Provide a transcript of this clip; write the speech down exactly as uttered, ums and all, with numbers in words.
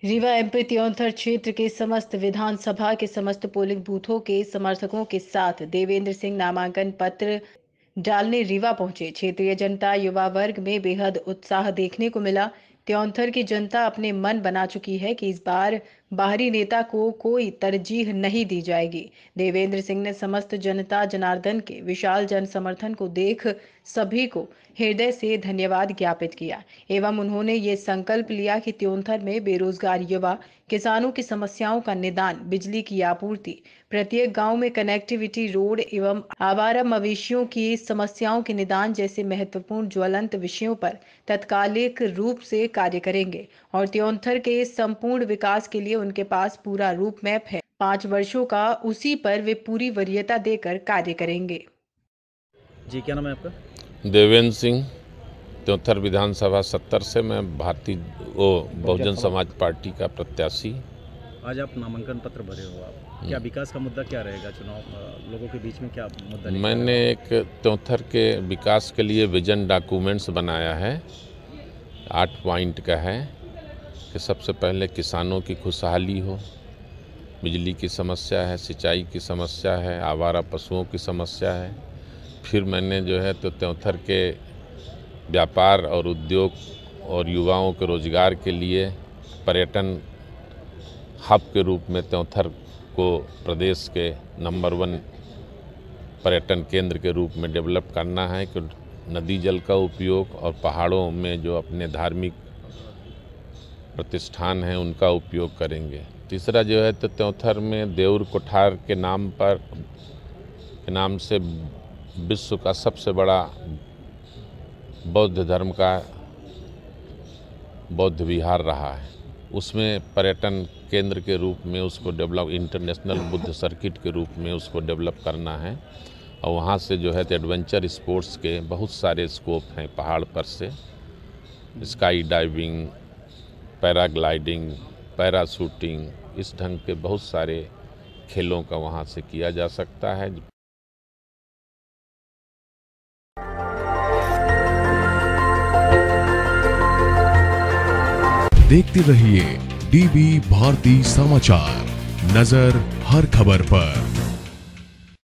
Rewa MP Teonthar क्षेत्र के समस्त विधानसभा के समस्त पोलिंग बूथों के समर्थकों के साथ देवेंद्र सिंह नामांकन पत्र डालने रीवा पहुंचे। क्षेत्रीय जनता युवा वर्ग में बेहद उत्साह देखने को मिला। त्योंथर की जनता अपने मन बना चुकी है कि इस बार बाहरी नेता को कोई तरजीह नहीं दी जाएगी। देवेंद्र सिंह ने समस्त जनता जनार्दन के विशाल जन समर्थन को देख सभी को हृदय से धन्यवाद ज्ञापित किया एवं उन्होंने ये संकल्प लिया कि त्योंथर में बेरोजगार युवा, किसानों की समस्याओं का निदान, बिजली की आपूर्ति, प्रत्येक गांव में कनेक्टिविटी रोड एवं आवारा मवेशियों की समस्याओं के निदान जैसे महत्वपूर्ण ज्वलंत विषयों पर तत्कालिक रूप से कार्य करेंगे और त्योंथर के संपूर्ण विकास के लिए उनके पास पूरा रूप मैप है। पांच वर्षों का, उसी पर वे पूरी वरीयता देकर कार्य करेंगे। जी, क्या नाम है आपका? देवेंद्र सिंह, त्योंथर विधानसभा सत्तर से मैं भारतीय वो बहुजन समाज पार्टी का प्रत्याशी। आज आप नामांकन पत्र भरे हो, आप क्या विकास का मुद्दा क्या रहेगा? चुनाव लोगों के बीच में क्या मुद्दा? मैंने एक त्योंथर के विकास के लिए विजन डॉक्यूमेंट्स बनाया है, आठ पॉइंट का है कि सबसे पहले किसानों की खुशहाली हो, बिजली की समस्या है, सिंचाई की समस्या है, आवारा पशुओं की समस्या है। फिर मैंने जो है तो त्योंथर के व्यापार और उद्योग और युवाओं के रोजगार के लिए पर्यटन हब के रूप में त्योंथर को प्रदेश के नंबर वन पर्यटन केंद्र के रूप में डेवलप करना है कि नदी जल का उपयोग और पहाड़ों में जो अपने धार्मिक प्रतिष्ठान हैं उनका उपयोग करेंगे। तीसरा जो है तो त्योंथर में देउर कोठार के नाम पर के नाम से विश्व का सबसे बड़ा बौद्ध धर्म का बौद्ध विहार रहा है, उसमें पर्यटन केंद्र के रूप में उसको डेवलप, इंटरनेशनल बुद्ध सर्किट के रूप में उसको डेवलप करना है। और वहाँ से जो है तो एडवेंचर स्पोर्ट्स के बहुत सारे स्कोप हैं, पहाड़ पर से स्काई डाइविंग, पैराग्लाइडिंग, पैराशूटिंग, इस ढंग के बहुत सारे खेलों का वहाँ से किया जा सकता है। देखते रहिए डीबी भारती समाचार, नजर हर खबर पर।